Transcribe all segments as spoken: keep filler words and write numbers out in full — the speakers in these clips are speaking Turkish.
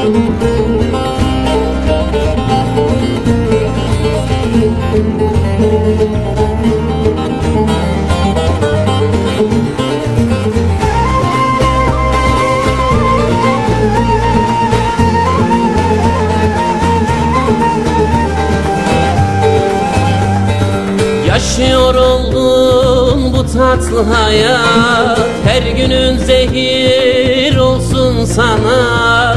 Yaşıyor oldun bu tatlı hayat, her günün zehir olsun sana.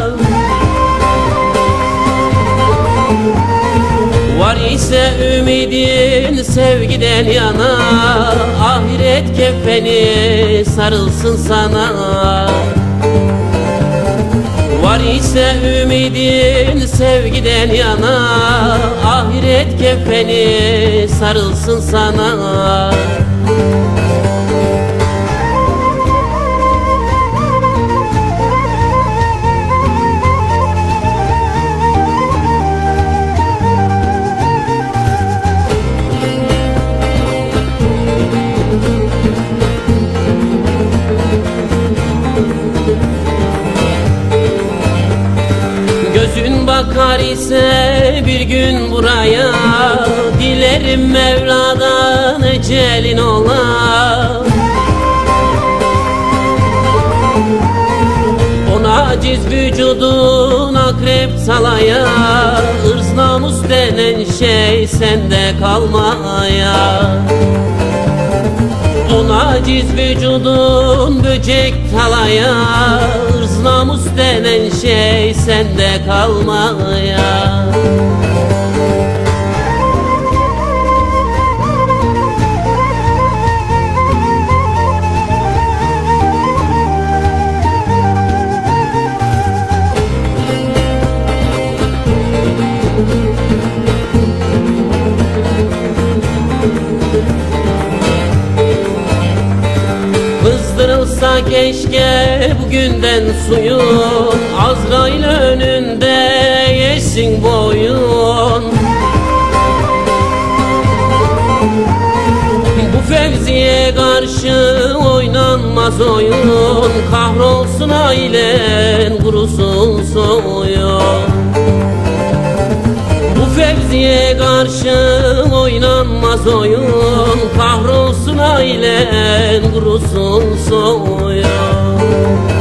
Var ise ümidin sevgiden yana, ahiret kefeni sarılsın sana. Var ise ümidin sevgiden yana, ahiret kefeni sarılsın sana. Gözün bakar ise bir gün buraya, dilerim Mevla'dan ecelin ola. O naciz vücudun akrep salaya, ırz namus denen şey sende kalmaya. O naciz vücudun böcek talaya, ırz namus denen şey sende kalmaya. Kızdırılsa keşke bugünden suyun, Azrail önünde yesin boyun. Bu fevziye karşı oynanmaz oyun, kahrolsun ailen, kurusun soyun. Bu fevziye karşı oynanmaz oyun, kahrolsun ailen, kurusun soyun.